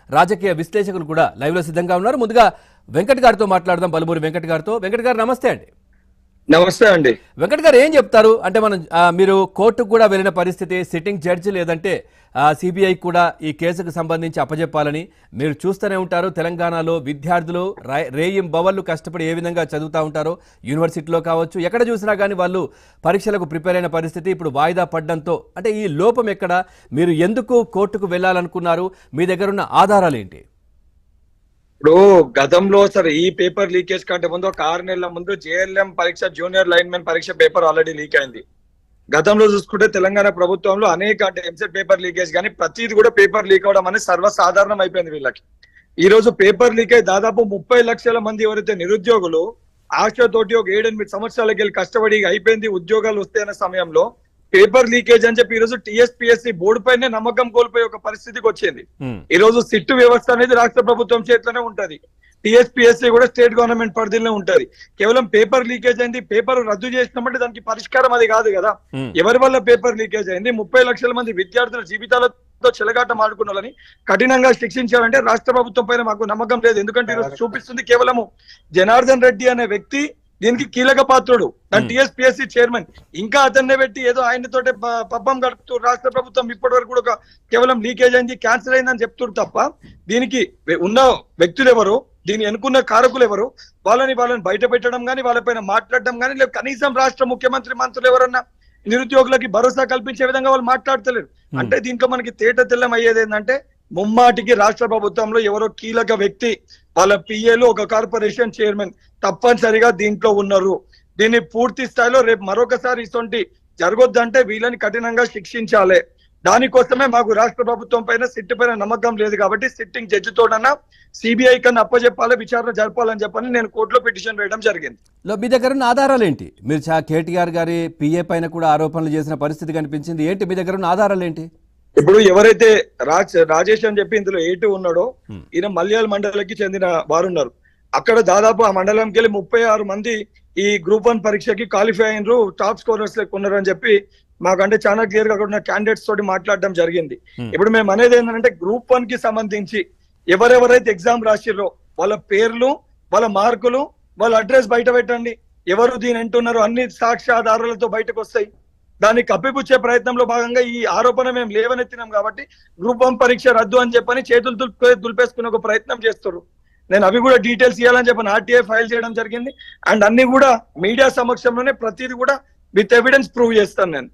రాజకీయ విశ్లేషకులు కూడా లైవ్ లో సిద్ధంగా ఉన్నారు. ముందుగా వెంకట్ గారితో మాట్లాడదాం. బలమూరి వెంకట్ గారితో. వెంకట్ గారు నమస్తే అండి. నమస్తే అండి. వెంకట్ గారు ఏం చెప్తారు? అంటే మనం మీరు కోర్టుకు కూడా వెళ్ళిన పరిస్థితి, సిట్టింగ్ జడ్జి లేదంటే సిబిఐ కూడా ఈ కేసుకు సంబంధించి అప్పజెప్పాలని మీరు చూస్తూనే ఉంటారు. తెలంగాణలో విద్యార్థులు రేయిం బవళ్ళు కష్టపడి ఏ విధంగా చదువుతూ ఉంటారో, యూనివర్సిటీలో కావచ్చు, ఎక్కడ చూసినా కానీ వాళ్ళు పరీక్షలకు ప్రిపేర్ అయిన పరిస్థితి ఇప్పుడు వాయిదా పడడంతో అంటే ఈ లోపం ఎక్కడ? మీరు ఎందుకు కోర్టుకు వెళ్ళాలనుకున్నారు? మీ దగ్గర ఉన్న ఆధారాలు ఏంటి? ఇప్పుడు గతంలో సరే ఈ పేపర్ లీకేజ్ కంటే ముందు ఒక 6 నెలల ముందు జేఎల్ఎం పరీక్ష, జూనియర్ లైన్మెన్ పరీక్ష పేపర్ ఆల్రెడీ లీక్ అయింది. గతంలో చూసుకుంటే తెలంగాణ ప్రభుత్వంలో అనేక అంటే ఎంసెట్ పేపర్ లీకేజ్ కానీ ప్రతిది కూడా పేపర్ లీక్ అవడం అనేది సర్వసాధారణం అయిపోయింది వీళ్ళకి. ఈ రోజు పేపర్ లీక్ అయి దాదాపు 30 లక్షల మంది ఎవరైతే నిరుద్యోగులు ఆశతోటి ఒక 7-8 సంవత్సరాలకి వెళ్ళి కష్టపడి అయిపోయింది ఉద్యోగాలు వస్తాయన్న సమయంలో పేపర్ లీకేజ్ అని చెప్పి ఈ రోజు టీఎస్పీఎస్సీ బోర్డు పైనే నమ్మకం కోల్పోయే ఒక పరిస్థితికి వచ్చింది. ఈ రోజు సిట్ వ్యవస్థ అనేది రాష్ట్ర ప్రభుత్వం చేతిలోనే ఉంటది. టీఎస్పీఎస్సీ కూడా స్టేట్ గవర్నమెంట్ పరిధిలోనే ఉంటది. కేవలం పేపర్ లీకేజ్ అయింది, పేపర్ రద్దు చేసినామంటే దానికి పరిష్కారం అది కాదు కదా. ఎవరి వల్ల పేపర్ లీకేజ్ అయింది? 30 లక్షల మంది విద్యార్థుల జీవితాలతో చెలగాటం ఆడుకున్న వాళ్ళని కఠినంగా శిక్షించాలంటే రాష్ట్ర ప్రభుత్వం పైన మాకు నమ్మకం లేదు. ఎందుకంటే ఈరోజు చూపిస్తుంది కేవలము జనార్దన్ రెడ్డి అనే వ్యక్తి దీనికి కీలక పాత్రుడు, టీఎస్పీఎస్సీ చైర్మన్. ఇంకా అతన్నే పెట్టి ఏదో ఆయనతోటే పబ్బం గడుపుతూ రాష్ట్ర ప్రభుత్వం ఇప్పటి వరకు కూడా కేవలం లీకేజ్ అయింది, క్యాన్సిల్ అయిందని చెప్తున్నారు తప్ప దీనికి ఉన్న వ్యక్తులు ఎవరు, దీన్ని ఎన్నుకున్న కారకులు ఎవరు, వాళ్ళని బయట పెట్టడం కానీ వాళ్ళపైన మాట్లాడడం కానీ లేదు. కనీసం రాష్ట్ర ముఖ్యమంత్రి, మంత్రులు ఎవరన్నా నిరుద్యోగులకి భరోసా కల్పించే విధంగా వాళ్ళు మాట్లాడతలేరు. అంటే దీంట్లో మనకి తేట తెల్లం అయ్యేది ఏంటంటే ముమ్మాటికి రాష్ట్ర ప్రభుత్వంలో ఎవరో కీలక వ్యక్తి, వాళ్ళ పిఏలు, ఒక కార్పొరేషన్ చైర్మన్ తప్పనిసరిగా దీంట్లో ఉన్నారు. దీన్ని పూర్తి స్థాయిలో రేపు మరొకసారి ఇటువంటి జరగొద్దంటే వీళ్ళని కఠినంగా శిక్షించాలి. దానికోసమే మాకు రాష్ట్ర ప్రభుత్వం పైన సిట్ పైన నమ్మకం లేదు కాబట్టి సిట్టింగ్ జడ్జితోనన్నా సిబిఐ కన్నా అప్పచెప్పాలి, విచారణ జరపాలని చెప్పని నేను కోర్టులో పిటిషన్ వేయడం జరిగింది. మీ దగ్గర ఉన్న ఆధారాలు ఏంటి? మీరు కేటీఆర్ గారి పిఏ పైన కూడా ఆరోపణలు చేసిన పరిస్థితి కనిపించింది. ఏంటి మీ దగ్గర ఉన్న ఆధారాలు ఏంటి? ఇప్పుడు ఎవరైతే రాజేష్ అని చెప్పి ఇందులో ఏటు ఉన్నాడో ఈయన మల్యాల మండలికి చెందిన వారున్నారు. అక్కడ దాదాపు ఆ మండలంకి వెళ్ళి 36 మంది ఈ గ్రూప్ 1 పరీక్షకి క్వాలిఫై అయినరు, టాప్ స్కోరర్స్ లెక్క ఉన్నారు అని చెప్పి మాకంటే చాలా క్లియర్ గా అక్కడ ఉన్న క్యాండిడేట్స్ తోటి మాట్లాడడం జరిగింది. ఇప్పుడు మేము అనేది ఏంటంటే గ్రూప్ 1 కి సంబంధించి ఎవరెవరైతే ఎగ్జామ్ రాసిర్రో వాళ్ళ పేర్లు, వాళ్ళ మార్కులు, వాళ్ళ అడ్రస్ బయట పెట్టండి. ఎవరు దీని అంటున్నారో అన్ని సాక్ష్యాధారాలతో బయటకు వస్తాయి. దాన్ని కప్పిపుచ్చే ప్రయత్నంలో భాగంగా ఈ ఆరోపణ మేము లేవనెత్తినాం కాబట్టి గ్రూప్ 1 పరీక్ష రద్దు అని చెప్పని చేతులు దులిపేసుకునే ఒక ప్రయత్నం చేస్తారు. నేను అవి కూడా డీటెయిల్స్ ఇవ్వాలని చెప్పని ఆర్టీఐ ఫైల్ చేయడం జరిగింది. అండ్ అన్ని కూడా మీడియా సమక్షంలోనే ప్రతిదీ కూడా విత్ ఎవిడెన్స్ ప్రూవ్ చేస్తాను నేను.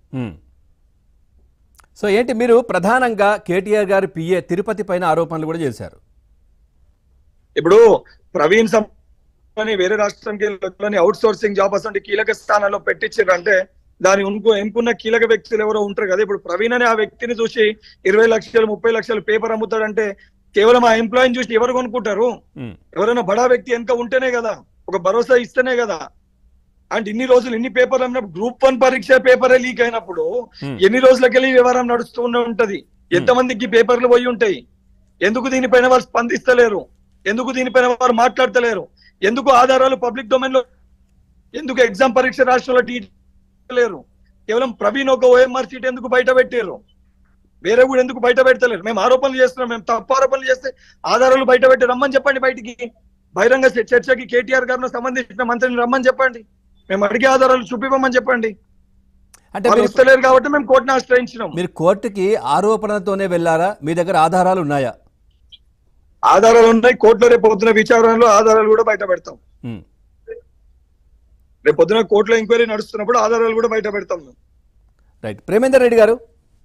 సో ఏంటి మీరు ప్రధానంగా కేటీఆర్ గారి పిఏ తిరుపతి పైన ఆరోపణలు కూడా చేశారు. ఇప్పుడు ప్రవీణ్ అని వేరే రాష్ట్రంకి అవుట్ సోర్సింగ్ జాబ్ అసలు కీలక స్థానంలో పెట్టించారంటే దాని ఎన్నుకున్న కీలక వ్యక్తులు ఎవరో ఉంటారు కదా. ఇప్పుడు ప్రవీణ్ అనే ఆ వ్యక్తిని చూసి 20 లక్షలు 30 లక్షలు పేపర్ అమ్ముతాడంటే కేవలం ఆ ఎంప్లాయీని చూసి ఎవరు కొనుక్కుంటారు? ఎవరైనా బడా వ్యక్తి వెనక ఉంటేనే కదా, ఒక భరోసా ఇస్తేనే కదా. అండ్ ఇన్ని రోజులు ఇన్ని పేపర్లు అమ్మినప్పుడు గ్రూప్ 1 పరీక్ష పేపరే లీక్ అయినప్పుడు ఎన్ని రోజులకెళ్ళి వ్యవహారం నడుస్తూ ఉంటది? ఎంతమందికి పేపర్లు పోయి ఉంటాయి? ఎందుకు దీనిపైన వారు స్పందిస్తలేరు? ఎందుకు దీనిపైన వారు మాట్లాడతలేరు? ఎందుకు ఆధారాలు పబ్లిక్ డొమైన్ లో, ఎందుకు ఎగ్జామ్ పరీక్ష రాష్ట్రంలో లేరు? కేవలం ప్రవీణ్ ఒక ఓఎంఆర్ సీట్ ఎందుకు బయట పెట్టారు? వేరే కూడా ఎందుకు బయట పెడతలేరు? మేము ఆరోపణలు చేస్తున్నాం, మేము తప్పు ఆరోపణలు చేస్తే ఆధారాలు బయట పెట్టి రమ్మని చెప్పండి. బయటికి బహిరంగ చర్చకి కేటీఆర్ గారిని సంబంధించిన మంత్రిని రమ్మని చెప్పండి. మేము అడిగే ఆధారాలు చూపివ్వమని చెప్పండి. అంటే ఇస్తలేరు కాబట్టి మేము కోర్టును ఆశ్రయించినాం. మీరు కోర్టుకి ఆరోపణలతోనే వెళ్ళారా? మీ దగ్గర ఆధారాలు ఉన్నాయా? ఆధారాలు ఉన్నాయి. కోర్టులో రేపు పొద్దున విచారణలో ఆధారాలు కూడా బయట పెడతాం. రేపు పొద్దున కోర్టులో ఎంక్వైరీ నడుస్తున్నప్పుడు ఆధారాలు కూడా బయట పెడతాం. రైట్. ప్రేమేందర్ రెడ్డి గారు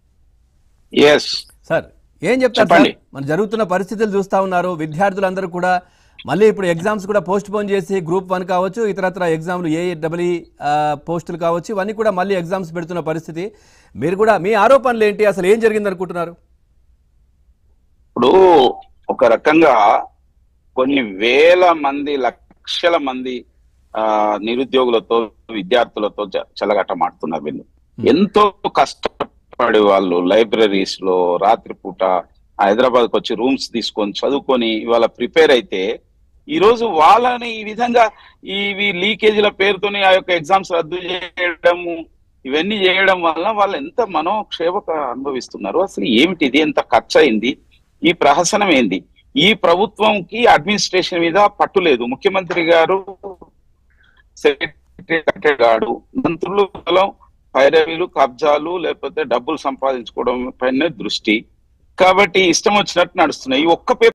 సార్ ఏం చెప్తారు? మన జరుగుతున్న పరిస్థితులు చూస్తా ఉన్నారు. విద్యార్థులందరూ కూడా మళ్ళీ ఇప్పుడు ఎగ్జామ్స్ కూడా పోస్ట్ పోన్ చేసి గ్రూప్ 1 కావచ్చు, ఇతరత్ర ఎగ్జామ్లు ఏఈ పోస్టులు కావచ్చు, ఇవన్నీ కూడా మళ్ళీ ఎగ్జామ్స్ పెడుతున్న పరిస్థితి. మీరు కూడా మీ ఆరోపణలు ఏంటి? అసలు ఏం జరిగింది అనుకుంటున్నారు? ఇప్పుడు ఒక రకంగా కొన్ని వేల మంది, లక్షల మంది నిరుద్యోగులతో, విద్యార్థులతో చెలగటమాడుతున్నారు. వీళ్ళు ఎంతో కష్టపడి వాళ్ళు లైబ్రరీస్ లో రాత్రిపూట హైదరాబాద్కి వచ్చి రూమ్స్ తీసుకొని చదువుకొని ఇవాళ ప్రిపేర్ అయితే ఈ రోజు వాళ్ళని ఈ విధంగా ఇవి లీకేజీల పేరుతోని ఆ యొక్క ఎగ్జామ్స్ రద్దు చేయడము, ఇవన్నీ చేయడం వల్ల వాళ్ళు ఎంత మనోక్షేమక అనుభవిస్తున్నారు. అసలు ఏమిటి ఇది? ఎంత ఖర్చు అయింది? ఈ ప్రహసనం ఏంది? ఈ ప్రభుత్వంకి అడ్మినిస్ట్రేషన్ మీద పట్టు లేదు. ముఖ్యమంత్రి గారు సెక్రటరీ గారు మంత్రులు కేవలం పైరవీలు, కబ్జాలు, లేకపోతే డబ్బులు సంపాదించుకోవడం పైన దృష్టి. కాబట్టి ఇష్టం వచ్చినట్టు నడుస్తున్నాయి. ఈ ఒక్క